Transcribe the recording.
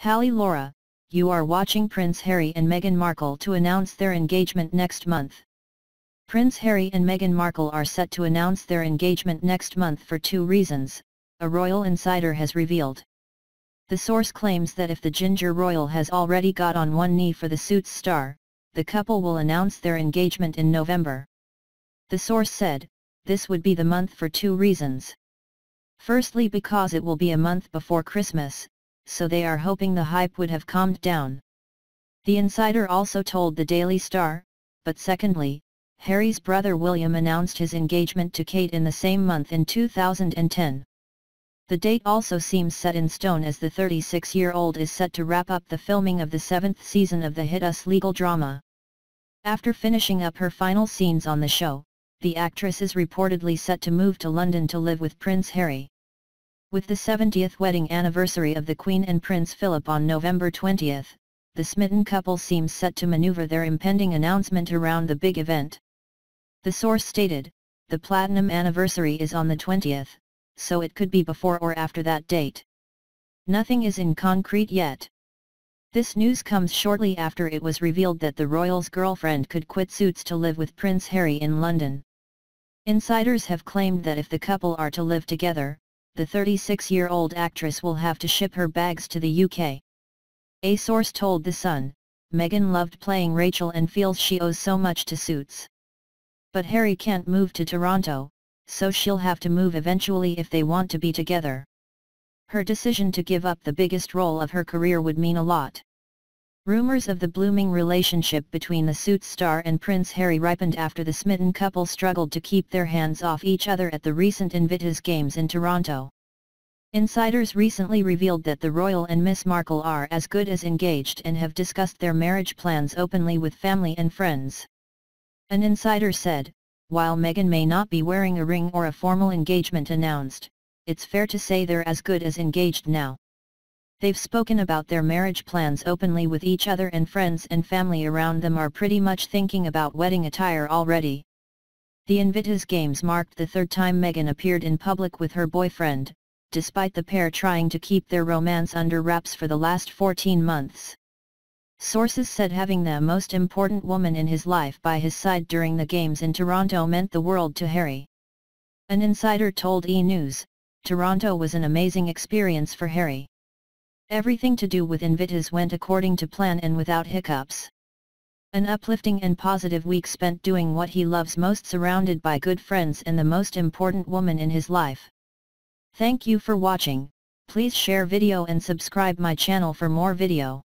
Hallie Laura, you are watching Prince Harry and Meghan Markle to announce their engagement next month. Prince Harry and Meghan Markle are set to announce their engagement next month for two reasons, a royal insider has revealed. The source claims that if the Ginger Royal has already got on one knee for the Suits star, the couple will announce their engagement in November. The source said, this would be the month for two reasons. Firstly, because it will be a month before Christmas, so they are hoping the hype would have calmed down. The insider also told the Daily Star, but secondly, Harry's brother William announced his engagement to Kate in the same month in 2010. The date also seems set in stone as the 36-year-old is set to wrap up the filming of the 7th season of the hit Us legal drama. After finishing up her final scenes on the show, the actress is reportedly set to move to London to live with Prince Harry. With the 70th wedding anniversary of the Queen and Prince Philip on November 20, the smitten couple seems set to maneuver their impending announcement around the big event. The source stated, the platinum anniversary is on the 20th, so it could be before or after that date. Nothing is in concrete yet. This news comes shortly after it was revealed that the royal's girlfriend could quit Suits to live with Prince Harry in London. Insiders have claimed that if the couple are to live together, the 36-year-old actress will have to ship her bags to the UK. A source told The Sun, Meghan loved playing Rachel and feels she owes so much to Suits. But Harry can't move to Toronto, so she'll have to move eventually if they want to be together. Her decision to give up the biggest role of her career would mean a lot. Rumors of the blooming relationship between the Suits star and Prince Harry ripened after the smitten couple struggled to keep their hands off each other at the recent Invictus Games in Toronto. Insiders recently revealed that the royal and Miss Markle are as good as engaged and have discussed their marriage plans openly with family and friends. An insider said, while Meghan may not be wearing a ring or a formal engagement announced, it's fair to say they're as good as engaged now. They've spoken about their marriage plans openly with each other, and friends and family around them are pretty much thinking about wedding attire already. The Invictus Games marked the third time Meghan appeared in public with her boyfriend, despite the pair trying to keep their romance under wraps for the last 14 months. Sources said having the most important woman in his life by his side during the games in Toronto meant the world to Harry. An insider told E! News, Toronto was an amazing experience for Harry. Everything to do with Invictus went according to plan and without hiccups. An uplifting and positive week spent doing what he loves most, surrounded by good friends and the most important woman in his life. Thank you for watching. Please share video and subscribe my channel for more video.